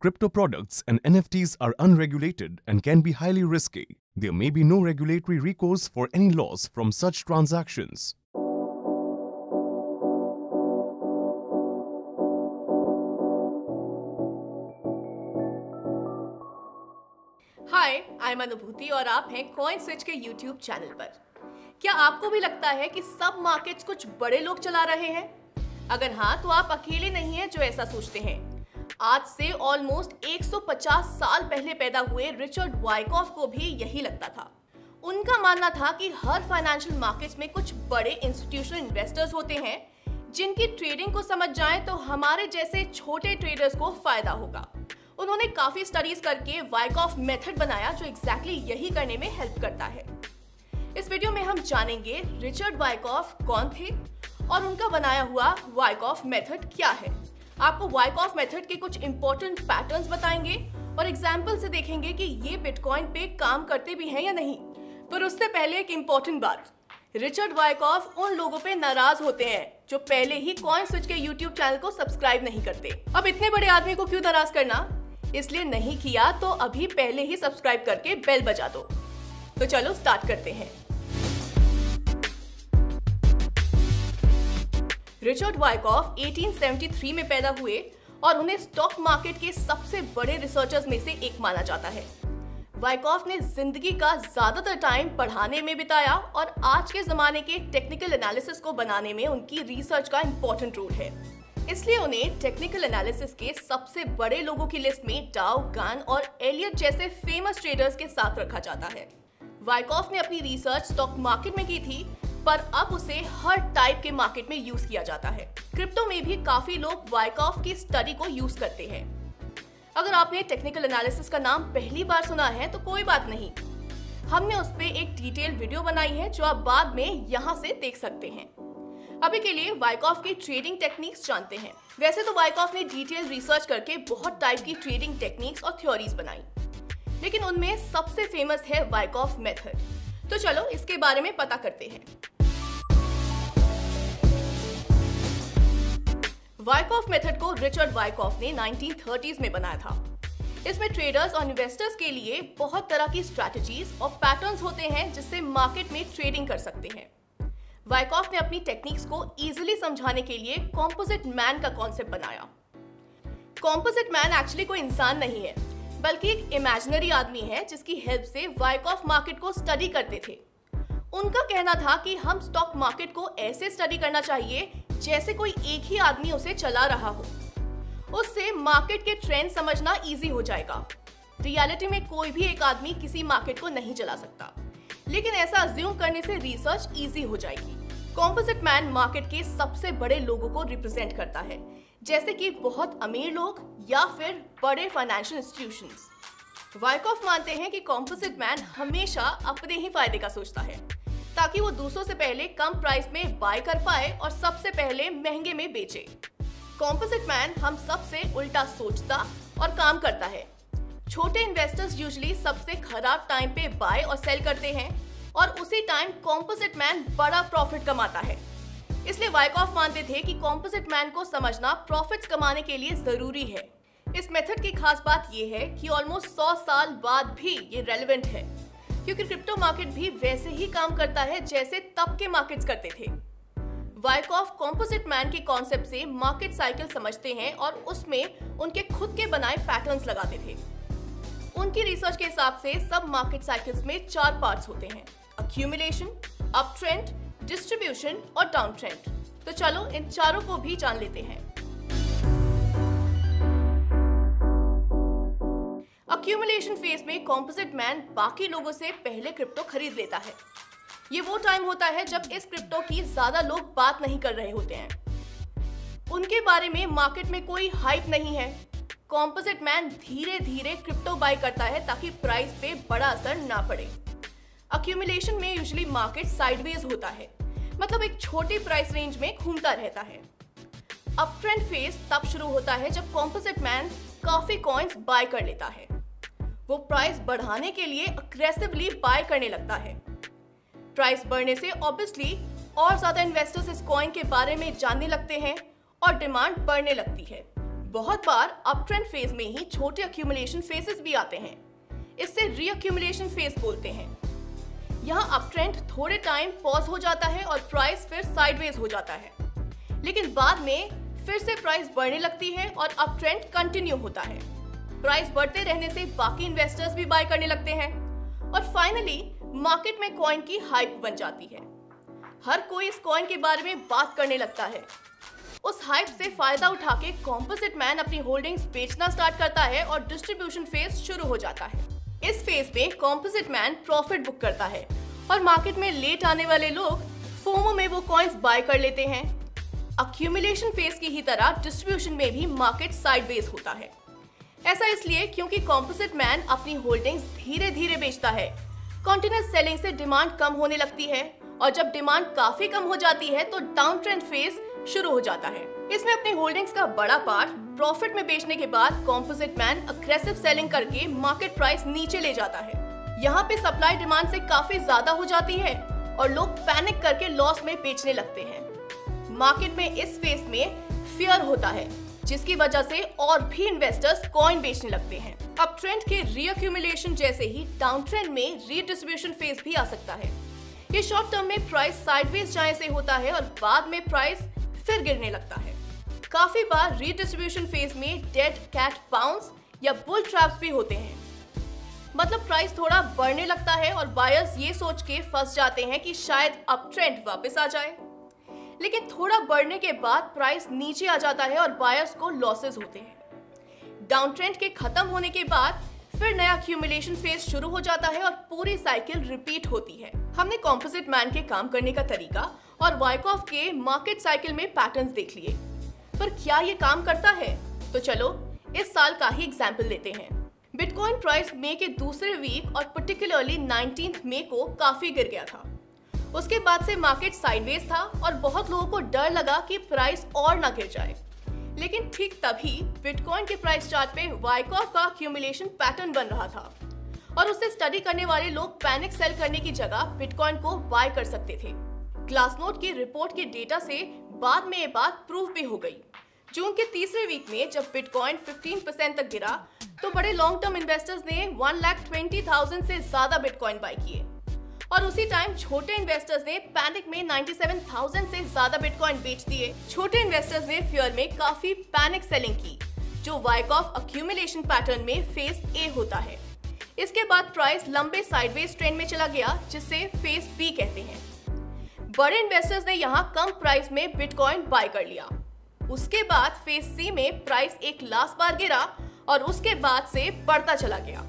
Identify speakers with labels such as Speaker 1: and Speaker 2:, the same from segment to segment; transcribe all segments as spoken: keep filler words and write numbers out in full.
Speaker 1: Crypto products and N F Ts are unregulated and can be highly risky. There may be no regulatory recourse for any loss from such transactions.
Speaker 2: Hi, I am Anubhuti और आप हैं CoinSwitch के YouTube channel पर। क्या आपको भी लगता है कि सब मार्केट्स कुछ बड़े लोग चला रहे हैं? अगर हाँ, तो आप अकेले नहीं हैं जो ऐसा सोचते हैं। आज से ऑलमोस्ट एक सौ पचास साल पहले पैदा हुए रिचर्ड वाइकॉफ को भी यही लगता था। उनका मानना था कि हर फाइनेंशियल मार्केट्स में कुछ बड़े इंस्टीट्यूशनल इन्वेस्टर्स होते हैं जिनकी ट्रेडिंग को समझ जाएं तो हमारे जैसे छोटे ट्रेडर्स को फायदा होगा। उन्होंने काफी स्टडीज करके वाइकॉफ मेथड बनाया जो एग्जैक्टली यही करने में हेल्प करता है। इस वीडियो में हम जानेंगे रिचर्ड वाइकॉफ कौन थे और उनका बनाया हुआ वाइकॉफ मेथड क्या है। आपको वाइकॉफ मेथड के कुछ इंपॉर्टेंट पैटर्न्स बताएंगे और एग्जाम्पल से देखेंगे कि ये बिटकॉइन पे काम करते भी हैं या नहीं। पर उससे पहले एक इंपॉर्टेंट बात, रिचर्ड वाइकॉफ उन लोगों पे नाराज होते हैं जो पहले ही कॉइन स्विच के यूट्यूब चैनल को सब्सक्राइब नहीं करते। अब इतने बड़े आदमी को क्यों नाराज करना, इसलिए नहीं किया तो अभी पहले ही सब्सक्राइब करके बेल बजा दो। तो चलो स्टार्ट करते हैं। रिचर्ड वाइकॉफ अठारह सौ तिहत्तर में पैदा हुए और उन्हें स्टॉक मार्केट के सबसे बड़े रिसर्चर्स में से एक माना जाता है। वाइकॉफ ने जिंदगी का ज्यादातर टाइम पढ़ाने में बिताया और आज के जमाने के टेक्निकल एनालिसिस को बनाने में उनकी रिसर्च का इंपॉर्टेंट रोल है। इसलिए उन्हें टेक्निकल एनालिसिस के सबसे बड़े लोगों की लिस्ट में डाउ, गन और एलियट जैसे फेमस ट्रेडर्स के साथ रखा जाता है। वाइकॉफ ने अपनी रिसर्च स्टॉक मार्केट में की थी, पर अब उसे हर टाइप के मार्केट में यूज किया जाता है। क्रिप्टो में भी काफी लोग वाइकॉफ की स्टडी को यूज करते हैं। अगर आपने टेक्निकल एनालिसिस का नाम पहली बार सुना है तो कोई बात नहीं, हमने उस पे एक डिटेल वीडियो बनाई है जो आप बाद में यहाँ से देख सकते हैं। अभी के लिए वाइकॉफ की ट्रेडिंग टेक्निक्स जानते हैं। वैसे तो वाइकॉफ ने डिटेल रिसर्च करके बहुत टाइप की ट्रेडिंग टेक्निक्स और थ्योरीज बनाई, लेकिन उनमें सबसे फेमस है वाइकॉफ मेथड। तो चलो इसके बारे में पता करते हैं। वाइकॉफ मेथड को रिचर्ड वाइकॉफ ने नाइनटीन थर्टीज़ में बनाया था। इसमें ट्रेडर्स और इन्वेस्टर्स के लिए बहुत तरह की स्ट्रैटेजीज और पैटर्न्स होते हैं जिससे मार्केट में ट्रेडिंग कर सकते हैं। वाइकॉफ ने अपनी टेक्निक्स को इजीली समझाने के लिए कॉम्पोजिट मैन का कॉन्सेप्ट बनाया। कॉम्पोजिट मैन एक्चुअली कोई इंसान नहीं है, बल्कि एक इमेजिनरी आदमी है जिसकी हेल्प से वाइकॉफ मार्केट को स्टडी करते थे। उनका कहना था कि हम स्टॉक मार्केट को ऐसे स्टडी करना चाहिए जैसे कोई एक ही आदमी उसे चला रहा हो। उससे मार्केट के ट्रेंड समझना इजी हो जाएगा। रियलिटी में कोई भी एक आदमी किसी मार्केट को नहीं चला सकता, लेकिन ऐसा अज्यूम करने से रिसर्च इजी हो जाएगी। कॉम्पोजिट मैन मार्केट के सबसे बड़े लोगों को रिप्रेजेंट करता है, जैसे कि बहुत अमीर लोग या फिर बड़े फाइनेंशियल इंस्टीट्यूशंस। वाइकॉफ मानते हैं कि कॉम्पोजिट मैन हमेशा अपने ही फायदे का सोचता है, ताकि वो दूसरों से पहले कम प्राइस में बाय कर पाए और सबसे पहले महंगे में बेचे। कॉम्पोजिट मैन हम सबसे उल्टा सोचता और काम करता है। छोटे इन्वेस्टर्स यूजुअली सबसे खराब टाइम पे बाय और सेल करते हैं और उसी टाइम कॉम्पोजिट मैन बड़ा प्रॉफिट कमाता है। इसलिए वाइकॉफ मानते थे कि कॉम्पोजिट मैन को समझना प्रॉफिट्स कमाने के लिए जरूरी है। इस मेथड की खास बात यह है कि ऑलमोस्ट सौ साल बाद भी ये रेलेवेंट है, क्योंकि क्रिप्टो मार्केट भी वैसे ही काम करता है जैसे तब के मार्केट्स करते थे। वाइकॉफ कॉम्पोजिट मैन के कॉन्सेप्ट से मार्केट साइकिल समझते हैं और उसमें उनके खुद के बनाए पैटर्न्स लगाते थे। उनकी रिसर्च के हिसाब से सब मार्केट साइकिल्स में चार पार्ट्स होते हैं: अक्यूमुलेशन, अप ट्रेंड, डिस्ट्रीब्यूशन और डाउन ट्रेंड। तो चलो इन चारों को भी जान लेते हैं। अक्यूमुलेशन फेज में कॉम्पोजिट मैन बाकी लोगों से पहले क्रिप्टो खरीद लेता है। ये वो टाइम होता है जब इस क्रिप्टो की ज्यादा लोग बात नहीं कर रहे होते हैं। उनके बारे में मार्केट में कोई हाइप नहीं है। कॉम्पोजिट मैन धीरे धीरे क्रिप्टो बाय करता है ताकि प्राइस पे बड़ा असर ना पड़े। अक्यूमुलेशन में यूजुअली मार्केट साइडवेज होता है, मतलब एक छोटी प्राइस रेंज में घूमता रहता है। अप ट्रेंड फेज तब शुरू होता है जब कॉम्पोजिट मैन काफी कॉइन्स बाय कर लेता है। वो प्राइस बढ़ाने के लिए अग्रेसिवली बाय करने लगता है। प्राइस बढ़ने से ऑब्वियसली और ज्यादा इन्वेस्टर्स इस कॉइन के बारे में जानने लगते हैं और डिमांड बढ़ने लगती है। बहुत बार अप ट्रेंड फेज में ही छोटे अक्यूमुलेशन फेजेस भी आते हैं। इससे रीअक्यूमुलेशन फेज बोलते हैं। यहाँ अप ट्रेंड थोड़े टाइम पॉज हो जाता है और प्राइस फिर साइडवेज हो जाता है, लेकिन बाद में फिर से प्राइस बढ़ने लगती है और अप ट्रेंड कंटिन्यू होता है। प्राइस बढ़ते रहने से बाकी इन्वेस्टर्स भी बाय करने लगते हैं और फाइनली मार्केट में कॉइन की हाइप बन जाती है। हर कोई इस कॉइन के बारे में बात करने लगता है। उस हाइप से फायदा उठा के कॉम्पोजिट मैन अपनी होल्डिंग्स बेचना स्टार्ट करता है और डिस्ट्रीब्यूशन फेज शुरू हो जाता है। इस फेज में कॉम्पोजिट मैन प्रॉफिट बुक करता है और मार्केट में लेट आने वाले लोग फोमो में वो कॉइन्स बाय कर लेते हैं। अक्यूमुलेशन फेज की ही तरह डिस्ट्रीब्यूशन में भी मार्केट साइडवेज होता है। ऐसा इसलिए क्योंकि कॉम्पोजिट मैन अपनी होल्डिंग्स धीरे धीरे बेचता है। कंटिन्यूअस सेलिंग से डिमांड कम होने लगती है और जब डिमांड काफी कम हो जाती है तो डाउन ट्रेंड फेज शुरू हो जाता है। इसमें अपनी होल्डिंग्स का बड़ा पार्ट प्रॉफिट में बेचने के बाद कॉम्पोजिट मैन अग्रेसिव सेलिंग करके मार्केट प्राइस नीचे ले जाता है। यहाँ पे सप्लाई डिमांड से काफी ज्यादा हो जाती है और लोग पैनिक करके लॉस में बेचने लगते हैं। मार्केट में इस फेज में फियर होता है, जिसकी वजह से और भी इन्वेस्टर्स कॉइन बेचने लगते हैं। अप ट्रेंड के रीअक्यूमुलेशन जैसे ही डाउन ट्रेंड में रीडिस्ट्रीब्यूशन फेज भी आ सकता है। ये शॉर्ट टर्म में प्राइस साइडवेज जाने से होता है और बाद में प्राइस फिर गिरने लगता है। काफी बार रीडिस्ट्रीब्यूशन फेज में डेड कैट बाउंस या बुल ट्रैप्स भी होते हैं। मतलब प्राइस थोड़ा बढ़ने लगता है और बायर्स ये सोच के फंस जाते हैं कि शायद अप ट्रेंड वापस आ जाए, लेकिन थोड़ा बढ़ने के बाद प्राइस नीचे आ जाता है और बायर्स को लॉसेस होते हैं। डाउन ट्रेंड के खत्म होने के बाद फिर नया अक्यूमुलेशन फेज शुरू हो जाता है और पूरी साइकिल रिपीट होती है। हमने कॉम्पोजिट मैन के काम करने का तरीका और वाइकॉफ के मार्केट साइकिल में पैटर्न्स देख लिए, पर क्या ये काम करता है? तो चलो इस साल का ही एग्जाम्पल लेते हैं। बिटकॉइन प्राइस मई के दूसरे वीक और पर्टिकुलरली नाइनटीन्थ मई को काफी गिर गया था। उसके बाद से मार्केट साइडवेज था और बहुत लोगों को डर लगा कि प्राइस और ना गिर जाए, लेकिन ठीक तभी बिटकॉइन के प्राइस चार्ट पे वाइकॉफ का अक्यूमुलेशन पैटर्न बन रहा था और उसे स्टडी करने वाले लोग पैनिक सेल करने की जगह बिटकॉइन को बाय कर सकते थे। ग्लासनोड की रिपोर्ट के डेटा से बाद में ये बात प्रूव भी हो गई। जून के तीसरे वीक में जब बिटकॉइन पंद्रह परसेंट तक गिरा तो बड़े लॉन्ग टर्म इन्वेस्टर्स ने वन लाख ट्वेंटी थाउजेंड से ज्यादा बिटकॉइन बाय किए और उसी टाइम छोटे इन्वेस्टर्स ने पैनिक में सत्तानवे हज़ार से ज्यादा बिटकॉइन बेच दिए। छोटे इन्वेस्टर्स ने फियर में काफी पैनिक सेलिंग की, जो वाइकॉफ अक्यूमुलेशन पैटर्न में फेज ए होता है। इसके बाद प्राइस लंबे साइडवेज ट्रेंड में चला गया, जिसे फेज बी कहते हैं। बड़े इन्वेस्टर्स ने यहाँ कम प्राइस में बिटकॉइन बाय कर लिया। उसके बाद फेज सी में प्राइस एक लास्ट बार गिरा और उसके बाद से बढ़ता चला गया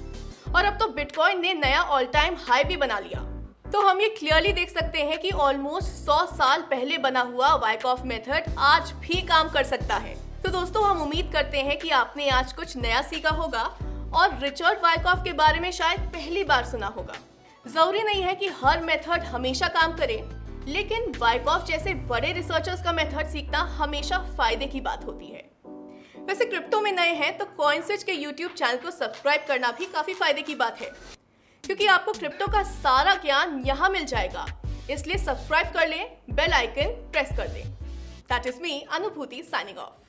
Speaker 2: और अब तो बिटकॉइन ने नया ऑल टाइम हाई भी बना लिया। तो हम ये क्लियरली देख सकते हैं कि ऑलमोस्ट सौ साल पहले बना हुआ वाइकॉफ मेथड आज भी काम कर सकता है। तो दोस्तों, हम उम्मीद करते हैं कि आपने आज कुछ नया सीखा होगा और रिचर्ड वाइकॉफ के बारे में शायद पहली बार सुना होगा। जरूरी नहीं है कि हर मेथड हमेशा काम करे, लेकिन वाइकॉफ जैसे बड़े रिसर्चर्स का मेथड सीखना हमेशा फायदे की बात होती है। वैसे क्रिप्टो में नए हैं तो कॉइनस्विच के यूट्यूब चैनल को सब्सक्राइब करना भी काफी फायदे की बात है, क्योंकि आपको क्रिप्टो का सारा ज्ञान यहाँ मिल जाएगा। इसलिए सब्सक्राइब कर लें, बेल आइकन प्रेस कर दें। दैट इज मी, अनुभूति, साइनिंग ऑफ।